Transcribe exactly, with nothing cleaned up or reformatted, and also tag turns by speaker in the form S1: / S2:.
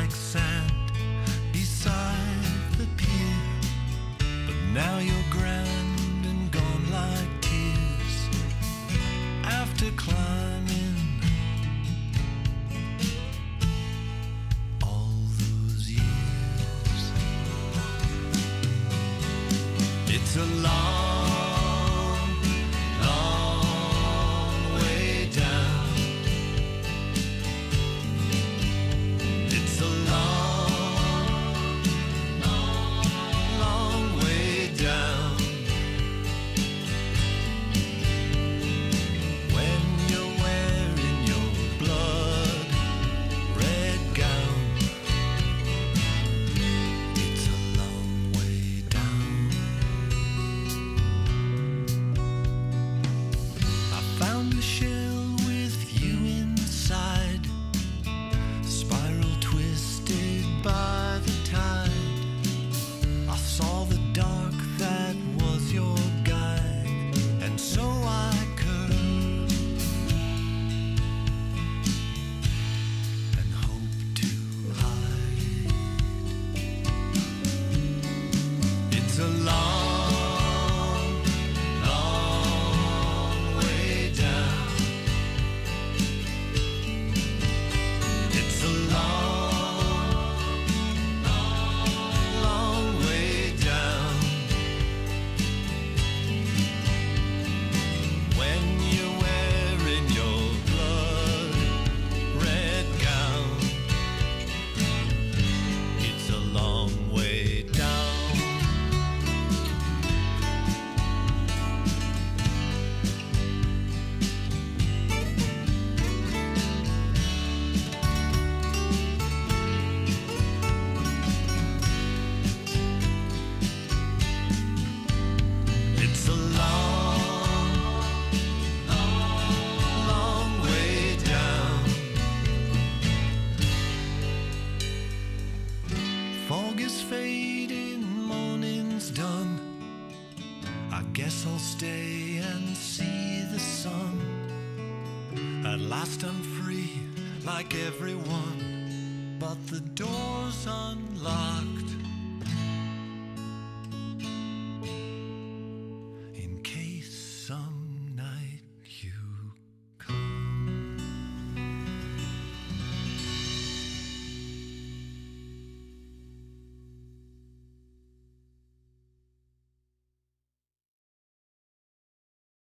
S1: like sand beside the pier. But now you're grand and gone like tears after climbing all those years. It's a long, long way down. It's a long, long, long way down. When you're wearing your blood red gown, it's a long way down. I found a shell with you inside, spiral twisted by the tide. I saw the dark that was your guide, and so I curved and hoped to hide. It's a long, long way down. It's a long, long, long way down. When you're wearing your blood red gown, it's a long way down. It's a long, long, long way down. Fog is fading, morning's done. I guess I'll stay and see the sun. At last I'm free, like everyone, but the door's unlocked.